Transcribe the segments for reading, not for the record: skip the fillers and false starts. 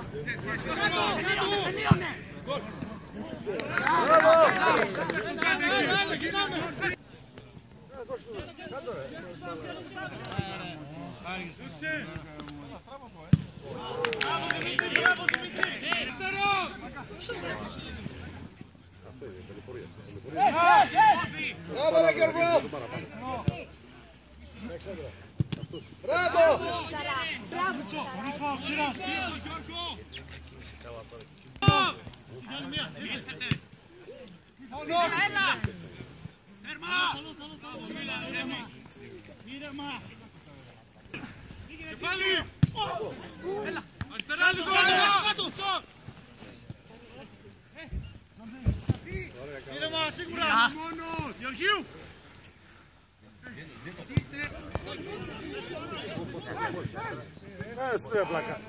Μπράβο ρε Γιώργο! Μπράβο! Έλα! Τέρμα! Και πάλι! Αριστερά λίγο! Ήρεμα, σίγουρα! Μόνος! Γεωργίου! Στην πλάκα.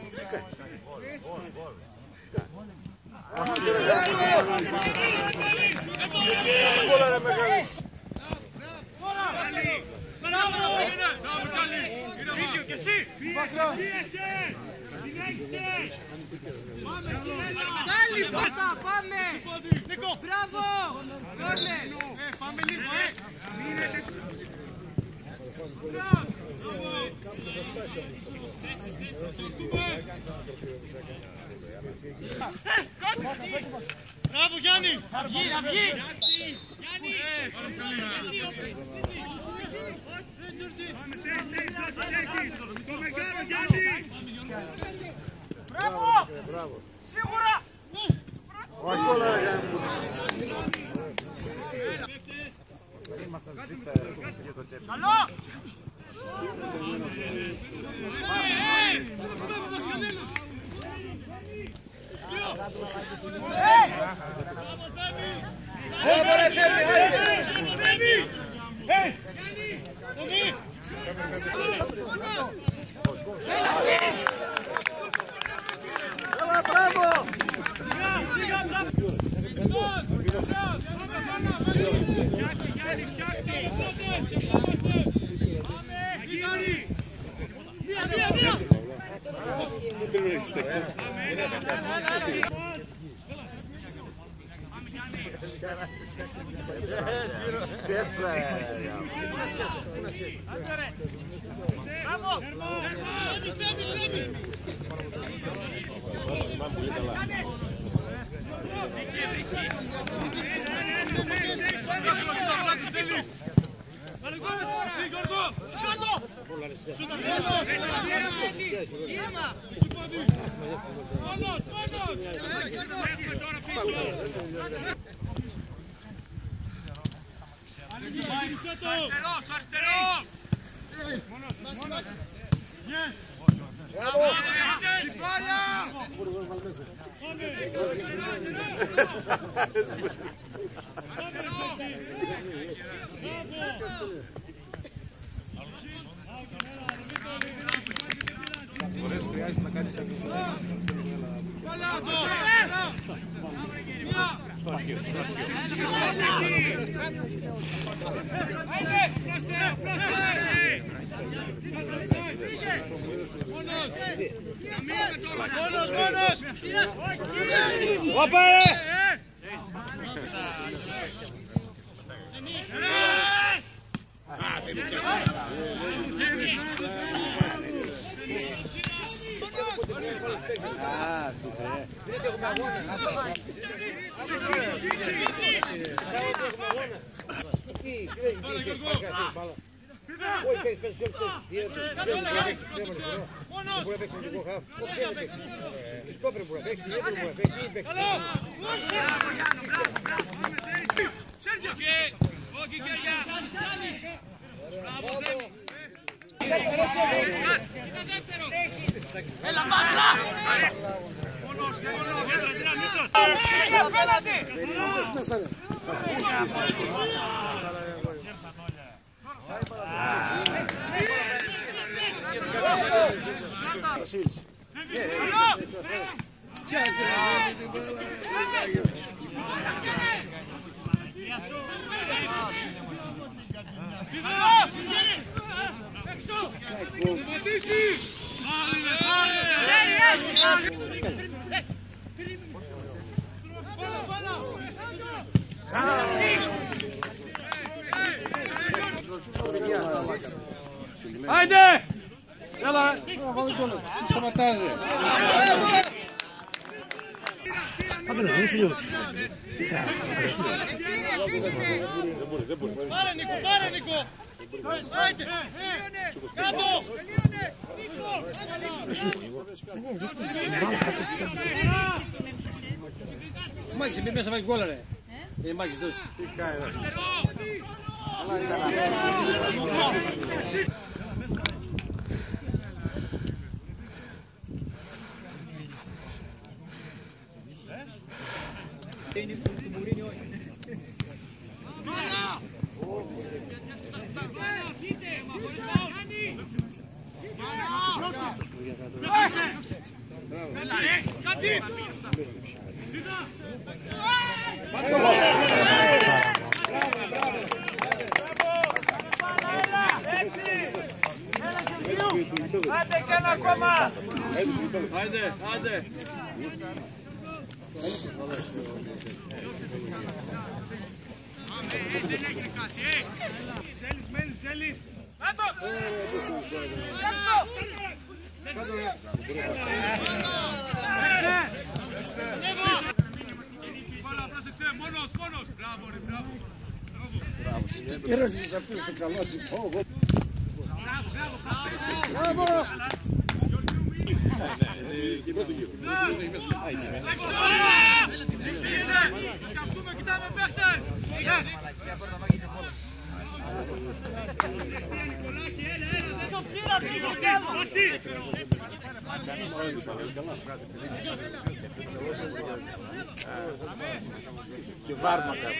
Πάμε! Μπράβο! Πάμε λίγο! Μπράβο Γιάννη! Αυγή! Γιάννη! Το μεγάλο Γιάννη! Μπράβο! Σίγουρα! Όχι όλα ρε Γιάννη. Καλό! Μπράβο ρε Σέμι, άιντε! Έλα, μπράβο! Μπορείς, χρειάζεται να κάνεις κάποιο. Μόνος! Όπα Έλα μάτρα! Μόνος! Έξω! Άιντε! Έλα! Σταματάζει! Πάρε Νίκο, πάρε Νίκο! Άιντε! Κάτω! Μάκης, μπει μέσα, βάλει γκόλα ρε! Μάκης, δώσει! Άντε και ένα ακόμα! Άντε, άντε! Δεν έγινε κάτι, Τζέλης, μένεις, Τζέλης! Κάτω! Πρόσεξε, μόνος, μόνος! Μπράβο ρε, μπράβο! Κέρασες αυτούς το καλό σου. Μπράβο! Κοιτάμε παίχτες! Το πήρα το θέλω! Και βάρμα κάτω.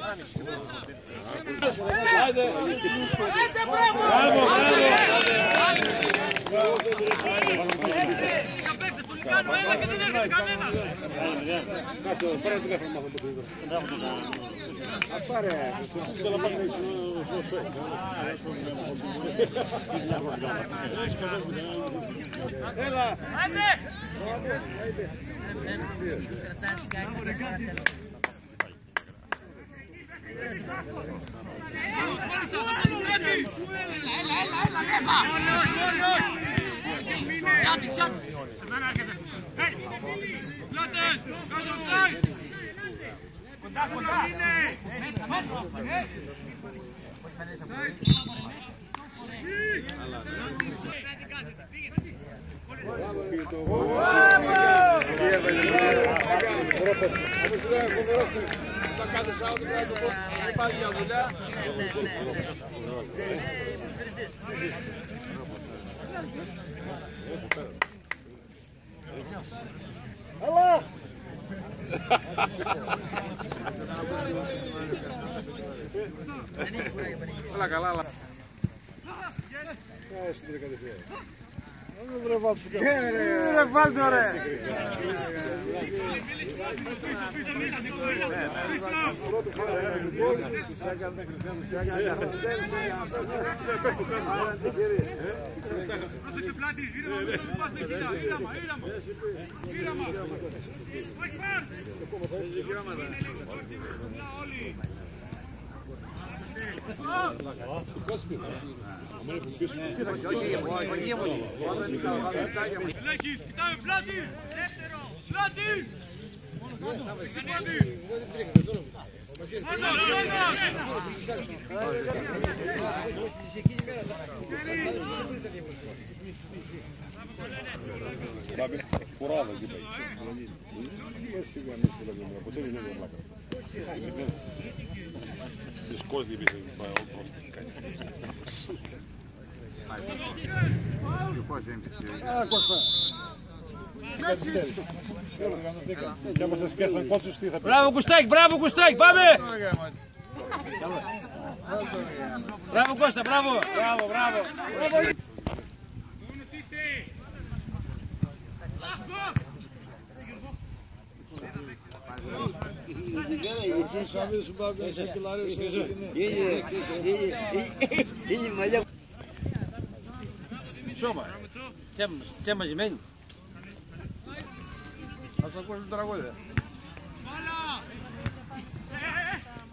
Έλα και δεν έρχεται κανένας! Κάτσε, πάρε το τηλέφωνο μάθω το τηλέφωνο. Πάρε, θέλω να πάμε Έλα! Άντε! Τσάτι, τσάτι! Σε μένα έρχεται! Πλάτες! Κάτω τσάι! Κοντά, κοντά! Μέσα, μέσα! Θα κάνεις άλλο την κάτω πώς θα πάλι για δουλειά. Έλα! Όλα καλά, αλλά... Ρε βάλτε ρε! Πρόσεξε πλάτη, ήρεμα, μην το πας με κοιτά, ήρεμα, ήρεμα, ήρεμα. Όχι πάρ! Όλοι. Ελέγχεις, κοιτάμε πλάτη! Δεύτερο! Πλάτη! Μόνος, Curado aqui, pai. Esse é muito legal. Pode ser melhor lá. Escolhe de vez vai ao posto. Ah, Costa. Já vocês pensam quantos justiça. Μπράβο Κουστάκ, μπράβο Κουστάκ, πάμε! Μπράβο Κώστα, μπράβο! Μπράβο, μπράβο! Σώμα, τσέ μαζεμένη. Θα σας ακούσω το τραγούδι.